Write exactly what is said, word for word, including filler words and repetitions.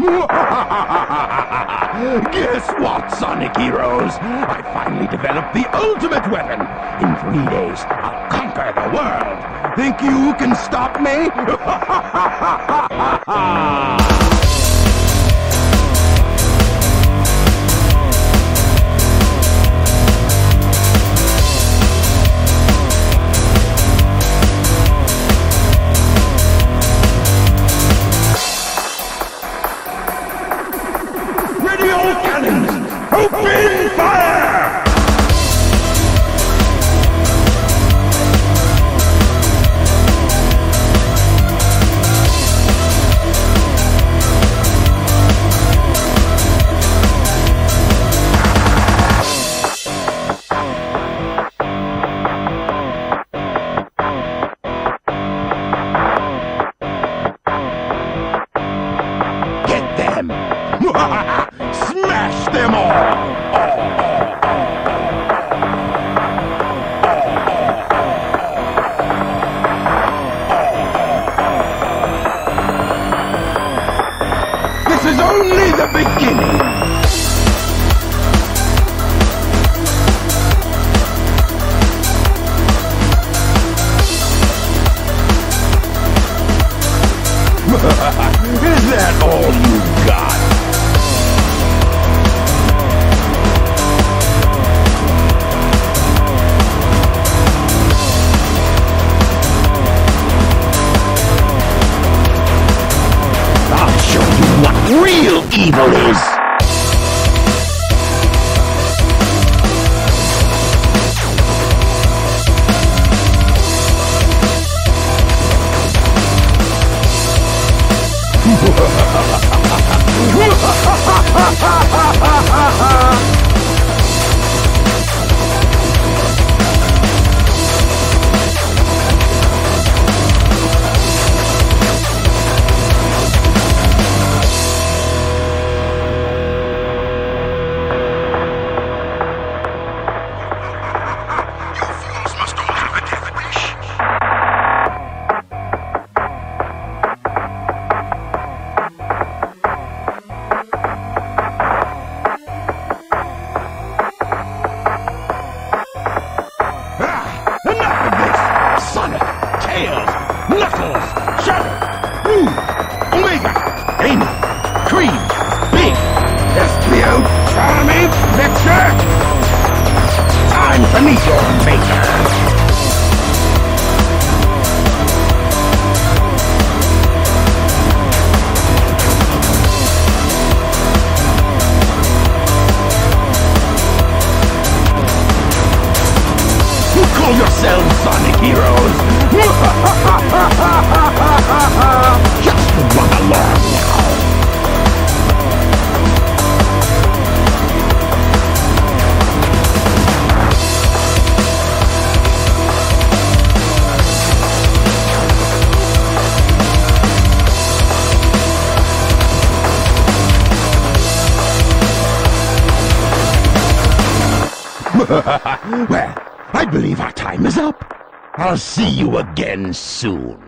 Guess what, Sonic Heroes? I finally developed the ultimate weapon. In three days, I'll conquer the world. Think you can stop me? Cannons! Open fire! Get them! Smash them all! This is only the beginning! Is that all you got? I'll show you what real evil is! To meet your maker! Call yourselves Sonic Heroes! Just run along now! Well, I believe our time is up. I'll see you again soon.